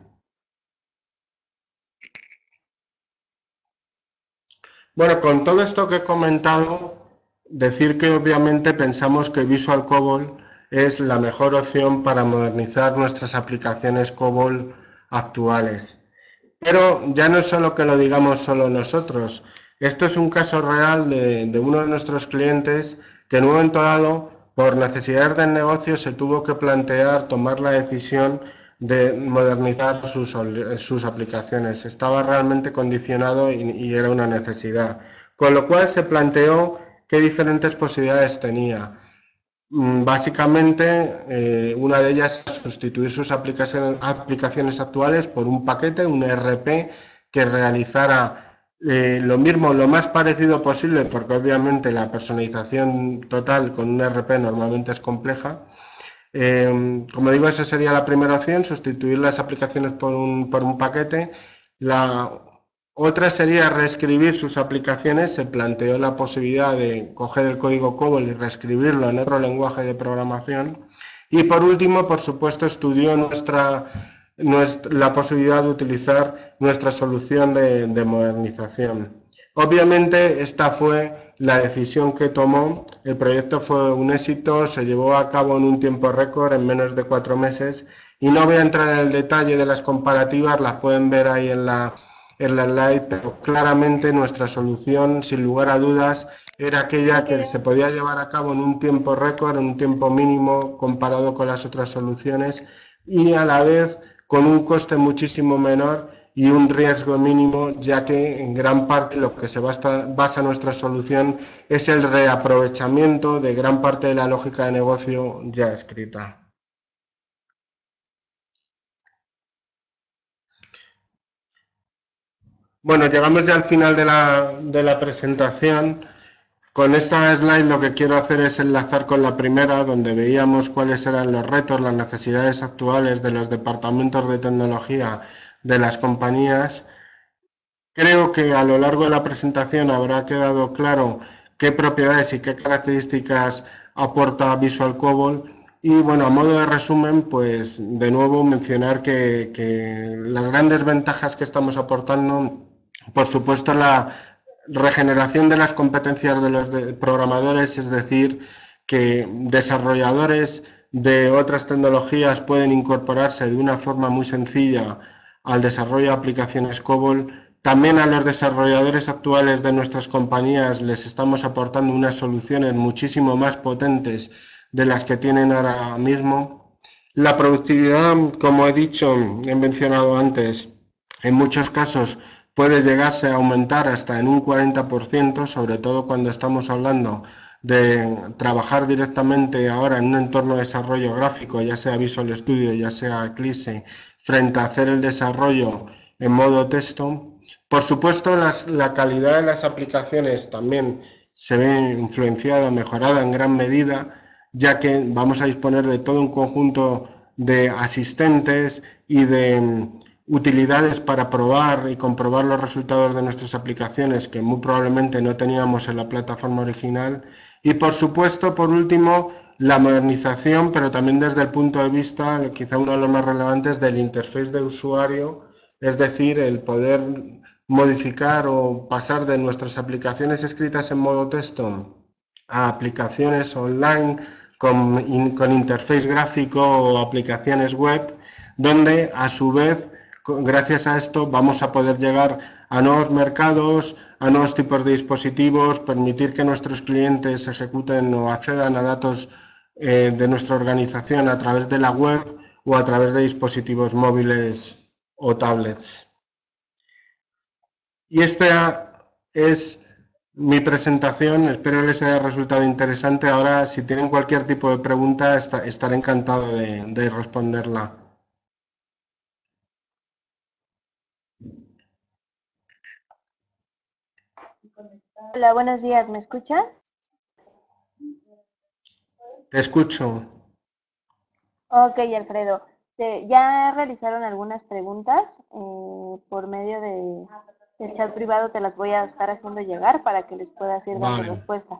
Bueno, con todo esto que he comentado, decir que obviamente pensamos que Visual Cobol es la mejor opción para modernizar nuestras aplicaciones Cobol actuales. Pero ya no es solo que lo digamos solo nosotros. Esto es un caso real de, de uno de nuestros clientes que en un momento dado, por necesidades del negocio, se tuvo que plantear tomar la decisión de modernizar sus, sus aplicaciones. Estaba realmente condicionado y, y era una necesidad. Con lo cual se planteó qué diferentes posibilidades tenía. Básicamente, eh, una de ellas es sustituir sus aplicaciones, aplicaciones actuales por un paquete, un E R P, que realizara eh, lo mismo, lo más parecido posible, porque obviamente la personalización total con un E R P normalmente es compleja. Eh, como digo, esa sería la primera opción, sustituir las aplicaciones por un, por un paquete. La otra sería reescribir sus aplicaciones. Se planteó la posibilidad de coger el código Cobol y reescribirlo en otro lenguaje de programación. Y por último, por supuesto, estudió nuestra, nuestra, la posibilidad de utilizar nuestra solución de, de modernización. Obviamente, esta fue la decisión que tomó. El proyecto fue un éxito, se llevó a cabo en un tiempo récord, en menos de cuatro meses. Y no voy a entrar en el detalle de las comparativas, las pueden ver ahí en la en la slide, pero claramente nuestra solución, sin lugar a dudas, era aquella que se podía llevar a cabo en un tiempo récord, en un tiempo mínimo comparado con las otras soluciones y a la vez con un coste muchísimo menor y un riesgo mínimo, ya que en gran parte lo que se basa, basa nuestra solución es el reaprovechamiento de gran parte de la lógica de negocio ya escrita. Bueno, llegamos ya al final de la, de la presentación. Con esta slide lo que quiero hacer es enlazar con la primera, donde veíamos cuáles eran los retos, las necesidades actuales de los departamentos de tecnología de las compañías. Creo que a lo largo de la presentación habrá quedado claro qué propiedades y qué características aporta Visual Cobol. Y bueno, a modo de resumen, pues de nuevo mencionar que, que las grandes ventajas que estamos aportando, por supuesto, la regeneración de las competencias de los de programadores, es decir, que desarrolladores de otras tecnologías pueden incorporarse de una forma muy sencilla al desarrollo de aplicaciones Cobol. También a los desarrolladores actuales de nuestras compañías les estamos aportando unas soluciones muchísimo más potentes de las que tienen ahora mismo. La productividad, como he dicho, he mencionado antes, en muchos casos puede llegarse a aumentar hasta en un cuarenta por ciento, sobre todo cuando estamos hablando de trabajar directamente ahora en un entorno de desarrollo gráfico, ya sea Visual Studio, ya sea Eclipse, frente a hacer el desarrollo en modo texto. Por supuesto, las, la calidad de las aplicaciones también se ve influenciada, mejorada en gran medida, ya que vamos a disponer de todo un conjunto de asistentes y de utilidades para probar y comprobar los resultados de nuestras aplicaciones que muy probablemente no teníamos en la plataforma original. Y por supuesto, por último, la modernización, pero también desde el punto de vista, quizá uno de los más relevantes, del interface de usuario, es decir, el poder modificar o pasar de nuestras aplicaciones escritas en modo texto a aplicaciones online con, in, con interface gráfico o aplicaciones web, donde a su vez, gracias a esto, vamos a poder llegar a nuevos mercados, a nuevos tipos de dispositivos, permitir que nuestros clientes ejecuten o accedan a datos eh, de nuestra organización a través de la web o a través de dispositivos móviles o tablets. Y esta es mi presentación, espero les haya resultado interesante. Ahora, si tienen cualquier tipo de pregunta, estaré encantado de, de responderla. Hola, buenos días, ¿me escuchan? Te escucho. Ok, Alfredo. Te- ya realizaron algunas preguntas eh, por medio de, del chat privado, te las voy a estar haciendo llegar para que les puedas ir dando Vale. respuesta.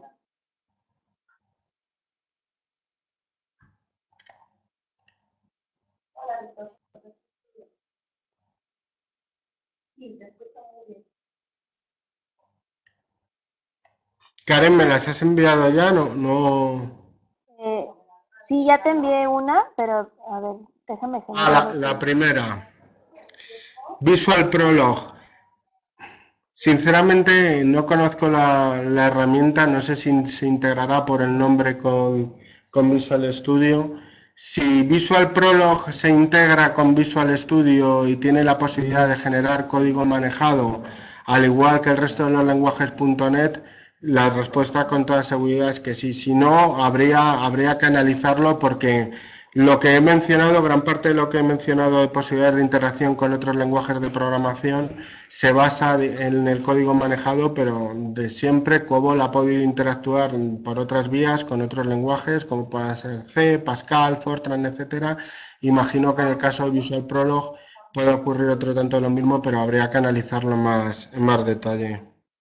Karen, ¿me las has enviado ya? No, no. Eh, sí, ya te envié una, pero a ver, déjame Ah, generar la, la otro. primera. Visual Prolog. Sinceramente no conozco la, la herramienta, no sé si se integrará por el nombre con, con Visual Studio. Si Visual Prolog se integra con Visual Studio y tiene la posibilidad de generar código manejado, al igual que el resto de los lenguajes punto net, la respuesta con toda seguridad es que sí. Si no, habría, habría que analizarlo porque lo que he mencionado, gran parte de lo que he mencionado de posibilidades de interacción con otros lenguajes de programación, se basa en el código manejado, pero de siempre COBOL ha podido interactuar por otras vías con otros lenguajes, como pueden ser C, Pascal, Fortran, etcétera. Imagino que en el caso de Visual Prolog puede ocurrir otro tanto lo mismo, pero habría que analizarlo más, en más detalle.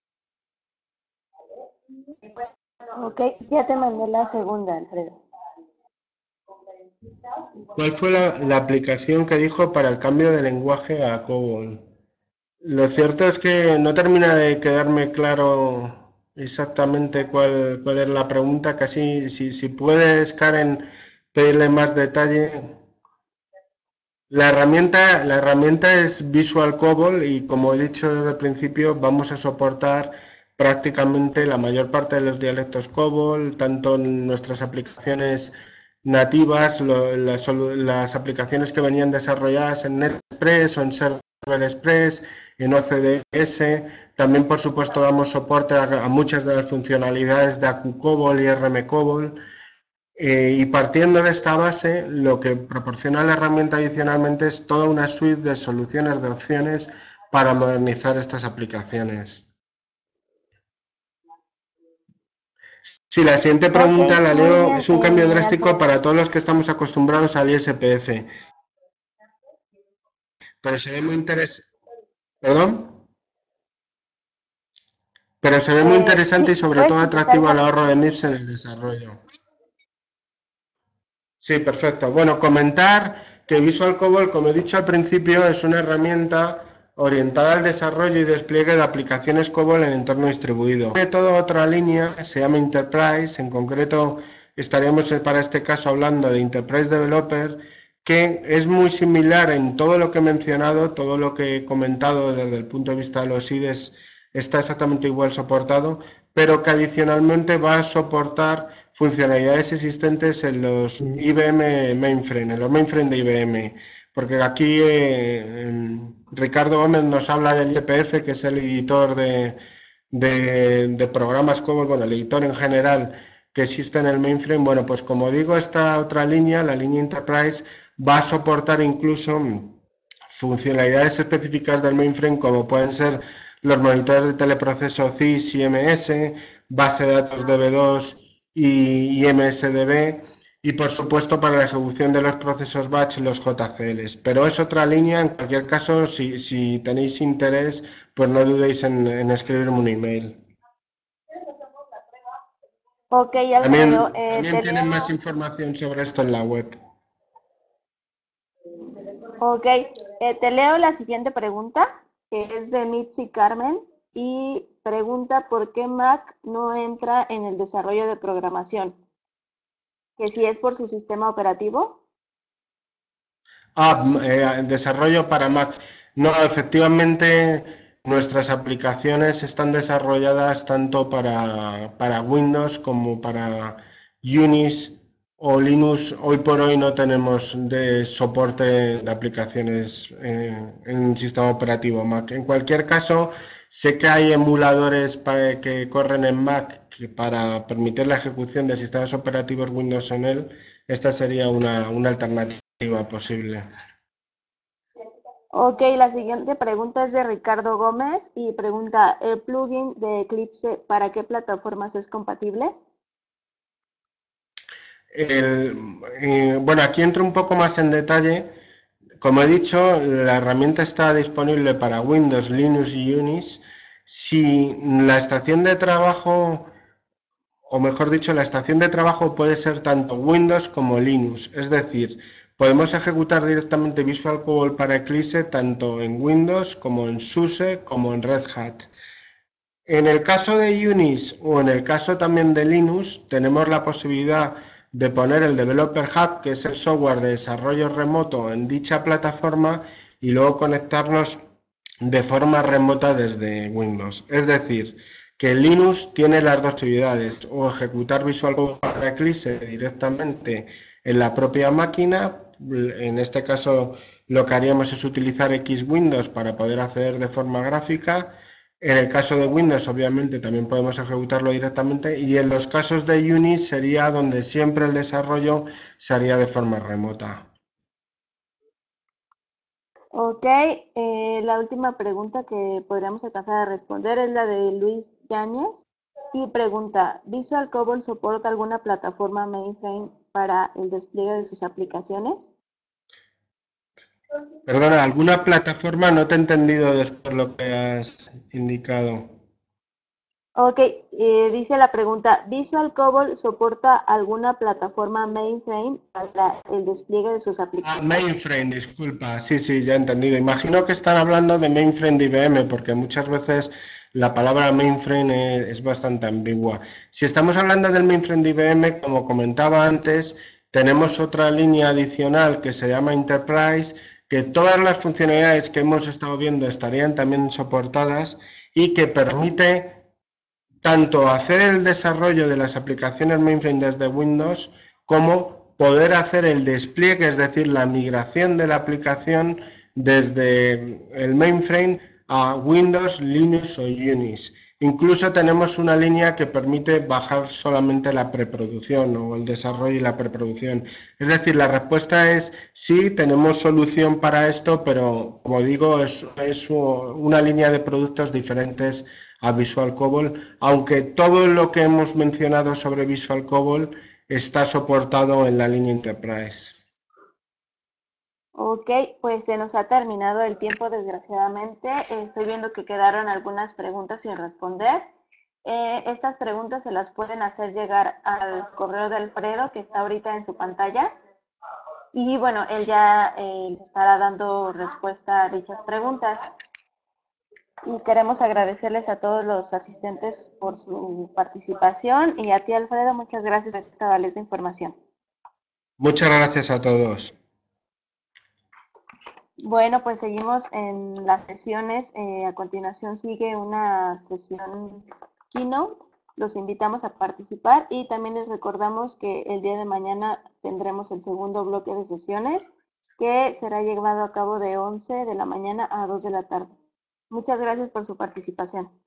Ok, ya te mandé la segunda, Alfredo. ¿Cuál fue la, la aplicación que dijo para el cambio de lenguaje a COBOL? Lo cierto es que no termina de quedarme claro exactamente cuál, cuál es la pregunta. Casi, si, si puedes, Karen, pedirle más detalle. La herramienta, la herramienta es Visual COBOL y, como he dicho desde el principio, vamos a soportar prácticamente la mayor parte de los dialectos COBOL, tanto en nuestras aplicaciones nativas, lo- las, solu- las aplicaciones que venían desarrolladas en NetExpress o en Server Express, en O C D S. También, por supuesto, damos soporte a, a muchas de las funcionalidades de A Q COBOL y R M COBOL. Eh, y partiendo de esta base, lo que proporciona la herramienta adicionalmente es toda una suite de soluciones, de opciones para modernizar estas aplicaciones. Sí, la siguiente Ok, pregunta la muy leo, bien, es un cambio eh, drástico Alfredo. para todos los que estamos acostumbrados al I S P F, pero se ve muy interes- ¿Perdón? Pero se ve muy Eh, interesante y sí, sobre puedes todo empezar atractivo con al la ahorro de pregunta. M I P S en el desarrollo. Sí, perfecto. Bueno, comentar que Visual COBOL, como he dicho al principio, es una herramienta orientada al desarrollo y despliegue de aplicaciones COBOL en entorno distribuido. Tiene toda otra línea, se llama Enterprise, en concreto estaríamos para este caso hablando de Enterprise Developer, que es muy similar en todo lo que he mencionado, todo lo que he comentado desde el punto de vista de los I D Es está exactamente igual soportado, pero que adicionalmente va a soportar funcionalidades existentes en los I B M mainframe, en los mainframe de I B M. Porque aquí eh, Ricardo Gómez nos habla del I P F, que es el editor de, de, de programas COBOL, bueno, el editor en general que existe en el mainframe. Bueno, pues como digo, esta otra línea, la línea Enterprise, va a soportar incluso funcionalidades específicas del mainframe como pueden ser los monitores de teleproceso C I S y M S, base de datos D B dos y, y M S D B y por supuesto para la ejecución de los procesos batch los J C Ls. Pero es otra línea, en cualquier caso, si, si tenéis interés, pues no dudéis en, en escribirme un email. Ok, Alfredo, También, eh, también te tienen más leo. información sobre esto en la web. Ok, eh, te leo la siguiente pregunta, que es de Mitzi Carmen, y pregunta por qué Mac no entra en el desarrollo de programación, que si es por su sistema operativo. Ah, eh, desarrollo para Mac. No, efectivamente, nuestras aplicaciones están desarrolladas tanto para, para Windows como para Unix o Linux. Hoy por hoy no tenemos de soporte de aplicaciones eh, en sistema operativo Mac. En cualquier caso, sé que hay emuladores pa- que corren en Mac que para permitir la ejecución de sistemas operativos Windows en él. Esta sería una, una alternativa posible. Ok, la siguiente pregunta es de Ricardo Gómez y pregunta, ¿el plugin de Eclipse para qué plataformas es compatible? El, eh, bueno, aquí entro un poco más en detalle. Como he dicho, la herramienta está disponible para Windows, Linux y Unix. Si la estación de trabajo, o mejor dicho, la estación de trabajo puede ser tanto Windows como Linux. Es decir, podemos ejecutar directamente Visual Cobol para Eclipse tanto en Windows como en SUSE como en Red Hat. En el caso de Unix o en el caso también de Linux, tenemos la posibilidad de poner el Developer Hub, que es el software de desarrollo remoto en dicha plataforma, y luego conectarnos de forma remota desde Windows. Es decir, que Linux tiene las dos posibilidades, o ejecutar Visual Cobol para Eclipse directamente en la propia máquina, en este caso lo que haríamos es utilizar X Windows para poder acceder de forma gráfica. En el caso de Windows, obviamente, también podemos ejecutarlo directamente, y en los casos de Unix sería donde siempre el desarrollo se haría de forma remota. Ok, eh, la última pregunta que podríamos alcanzar a responder es la de Luis Yáñez y pregunta, ¿Visual Cobol soporta alguna plataforma mainframe para el despliegue de sus aplicaciones? Perdona, ¿alguna plataforma? No te he entendido después lo que has indicado. Ok, eh, dice la pregunta, ¿Visual Cobol soporta alguna plataforma mainframe para el despliegue de sus Ah, aplicaciones? mainframe, disculpa. Sí, sí, ya he entendido. Imagino que están hablando de mainframe de I B M, porque muchas veces la palabra mainframe es, es bastante ambigua. Si estamos hablando del mainframe de I B M, como comentaba antes, tenemos otra línea adicional que se llama Enterprise, que todas las funcionalidades que hemos estado viendo estarían también soportadas y que permite tanto hacer el desarrollo de las aplicaciones mainframe desde Windows como poder hacer el despliegue, es decir, la migración de la aplicación desde el mainframe a Windows, Linux o Unix. Incluso tenemos una línea que permite bajar solamente la preproducción o el desarrollo y la preproducción. Es decir, la respuesta es sí, tenemos solución para esto, pero como digo, es, es una línea de productos diferentes a Visual Cobol, aunque todo lo que hemos mencionado sobre Visual Cobol está soportado en la línea Enterprise. Ok, pues se nos ha terminado el tiempo desgraciadamente. Eh, Estoy viendo que quedaron algunas preguntas sin responder. Eh, estas preguntas se las pueden hacer llegar al correo de Alfredo que está ahorita en su pantalla. Y bueno, él ya eh, les estará dando respuesta a dichas preguntas. Y queremos agradecerles a todos los asistentes por su participación y a ti, Alfredo, muchas gracias por esta valiosa información. Muchas gracias a todos. Bueno, pues seguimos en las sesiones. Eh, a continuación sigue una sesión keynote. Los invitamos a participar y también les recordamos que el día de mañana tendremos el segundo bloque de sesiones que será llevado a cabo de once de la mañana a dos de la tarde. Muchas gracias por su participación.